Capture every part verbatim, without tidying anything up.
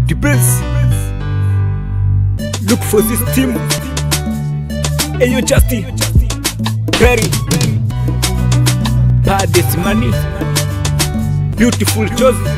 the best. Look for this team. Hey yo, Justy, Perry, Baddest Money, Beautiful Josie,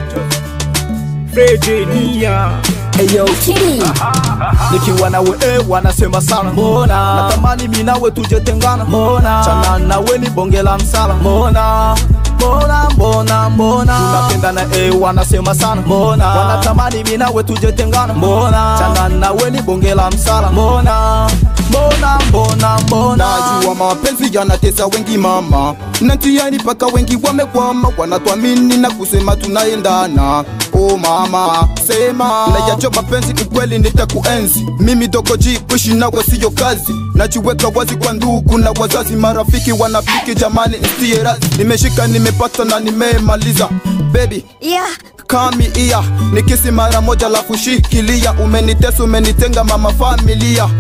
Freddy Nia. Hey yo, Kitty. Nikiwa nawe eh, wanasema sana Mbona, natamani mimi nawe tujetengana Mbona, chana nawe ni bonge la msala Mbona, mbona, mbona, mbona tunapendana eh, wanasema sana Mbona, wanatamani mimi nawe tujetengana Mbona, chana nawe ni bonge la msala Mbona, mbona, mbona, mbona najua mapenzi yanatesa wengi mama, nantiani paka wengi wamekwama, wanatuamini na kusema tunaendana. Oh mama, sema na yacho mapenzi ukweli nitakuenzi. Mimi dogo G, kuishi nawe siyo kazi. Najiweka wazi kwa ndugu na wazazi, marafiki wanafiki, jamani nisiye razi. Nimeshika, nimepata na nimemaliza. Baby, yeah, kami iya nikisi mara moja la kushikilia. Umenitesa, umenitenga mama familia.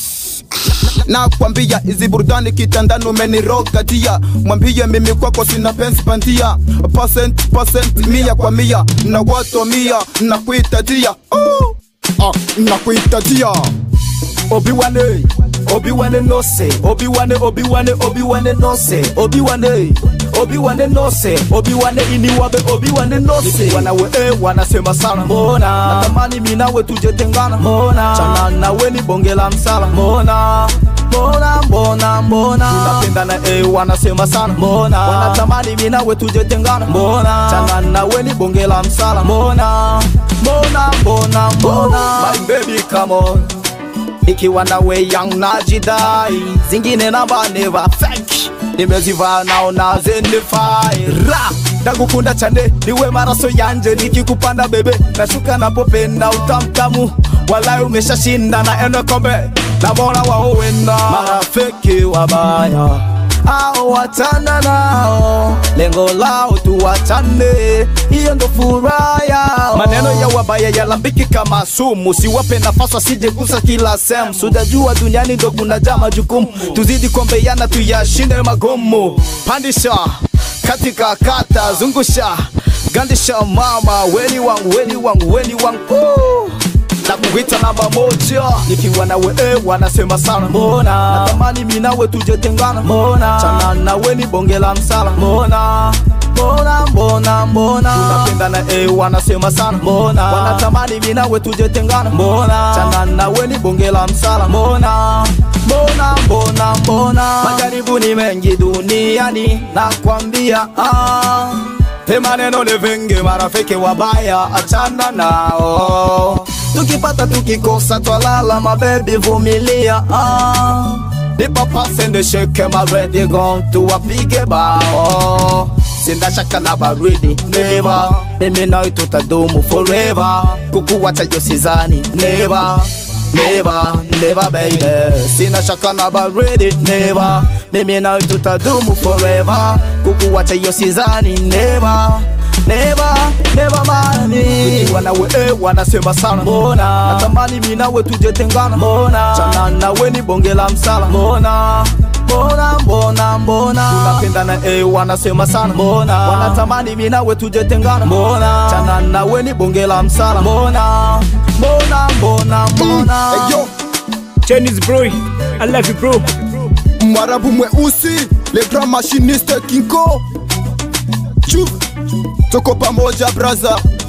Na kwambia hizi burudani kitandani umeniroga dia. Mwambie mimi kwako sina pensi bandia. Percent, percent, mia kwa mia. Na watu mia, na kuita dia. Oh, ah, na kuita dia. Obi-Wane, Obi-Wane no se, Obi-Wane, Obi-Wane, Obi-Wane no se, Obi-Wane, Obi-Wane no se, Obi-Wane iniwabe, Obi-Wane no se. Nikiwa nawe eh, wanasema sana Mbona, natamani mimi nawe tujetengana Mbona, chana nawe ni bonge la msala Mbona, mbona, mbona, mbona tunapendana eh, wanasema sana Mbona, wanatamani mimi nawe tujetengana Mbona, chana nawe ni bonge la msala Mbona, mbona, mbona, mbona my baby come on. Nikiwa nawe young najidai, zingine namba never fake. Nimeziva nao na zenify ra ndagukunda cyane niwe maraso yanje, nikikupanda bebe nashuka napopenda utamtamu. Walai umeshashinda na eno kombe, nabona wao wenda marafiki wabaya au watana nao, lengo lao tuwachane, hiyo ndo furaha yao. Maneno ya wabaya yalambiki kama sumu, siwape nafasi asije gusa kila sehemu. Sudajua duniani ndo kuna jama jukumu, tuzidi kombeana tuyashinde magumu. Pandisha katika kata, zungusha gandisha mama, weni wangu, weni wangu, weni wangu oh. Na kuwita namba moja. Nikiwa nawe eh, wanasema sana Mbona, natamani mimi nawe tujetengana Mbona, chana nawe ni bonge la msala Mbona, mbona, mbona, mbona tunapendana eh, wanasema sana Mbona, wanatamani mimi nawe tujetengana Mbona, chana nawe ni bonge la msala Mbona, mbona, mbona, mbona majaribu ni mengi duniani nakwambia ah. Te maneno ni vingi, marafiki wabaya achana nao. Tukipata tukikosa twalala, my baby vumilia ah. Nipa pase ndo shake my ready gone to wapige bao. Sinda shaka na baridi never, mimi na tutadumu forever. Kukuwacha yo sizani never, never, never baby. Sina shaka na baridi never, mimi na tutadumu forever. Kukuwacha yo sizani never, never, never mami. Nikiwa nawe eh, wanasema sana Mbona, natamani mimi nawe tujetengana Mbona, chana nawe ni bonge la msala Mbona, mbona, mbona, mbona tunapendana eh, wanasema sana Mbona, wanatamani mimi nawe tujetengana Mbona, chana nawe ni bonge la msala Mbona, mbona, mbona, mbona hey yo, Chinese bro, I love you bro. Mwarabu mweusi, le grand machiniste Kinko. Chuk, toko pamoja braza.